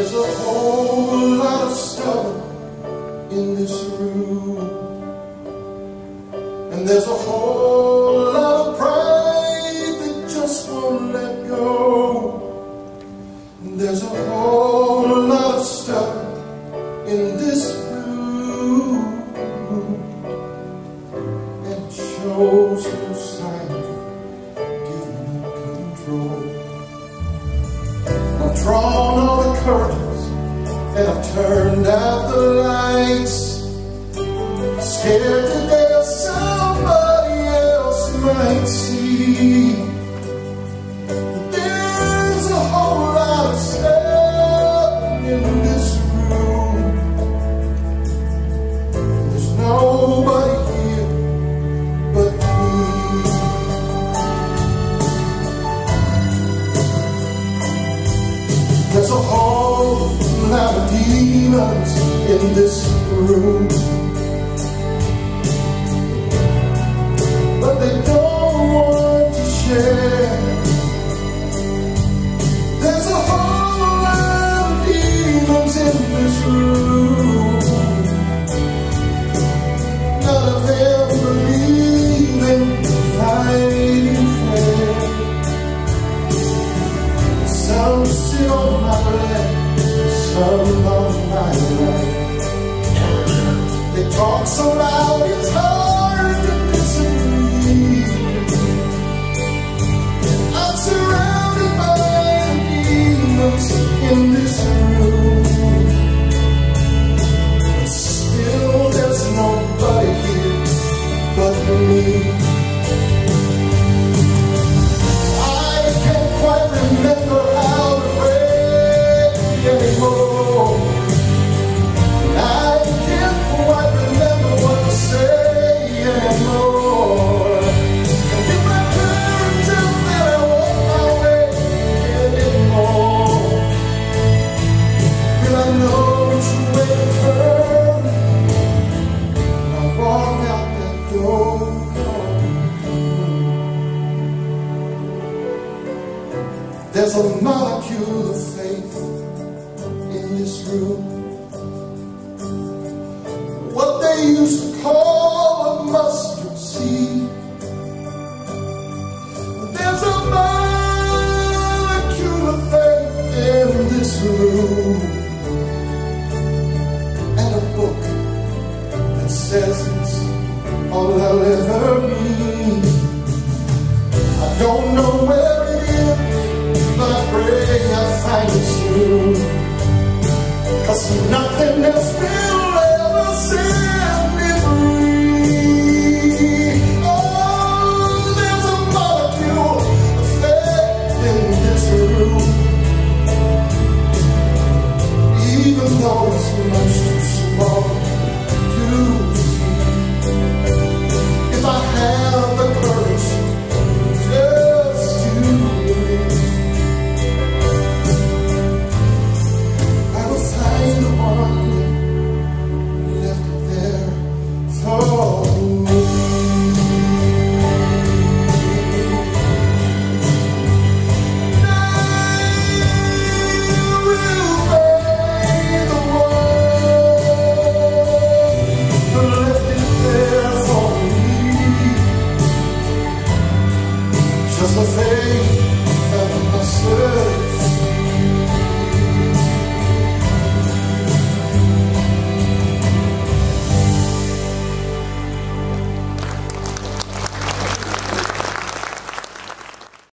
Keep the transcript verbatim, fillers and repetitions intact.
There's a whole lot of stubborn in this room, and there's a whole lot of pride that just won't let go. And there's a whole lot of stubborn in this room, and it shows no signs of giving up control. I've drawn all the curtains and I've turned out the lights, scared to death somebody else might see. There's a whole lot of stuff in this room. There's nobody here but me. There's a whole lot of demons in this room, but they don't want to share. There's a whole lot of demons in this room. None of them believe in fighting fair. Some sit on my left, some on my right. They talk so loud it's hard to disagree. I'm surrounded by demons in this room, but still there's nobody here but me. I can't quite remember how to pray anymore. I can't quite remember what to say anymore. And if I turn till then I walk my way anymore, will I know which way to turn? I walk out that door. There's a molecule of faith in this room, what they used to call a mustard seed. There's a molecule of faith in this room, and a book that says it's all I'll ever need. I don't know where it is, but I pray I find it soon, 'cause nothing else will ever set me free. Oh, there's a molecule of faith in this room, even though it's much too small to see. If I have the courage just to believe, I will find the one that left it there for me. And I will find the one that left it there for me. Just the faith of a mustard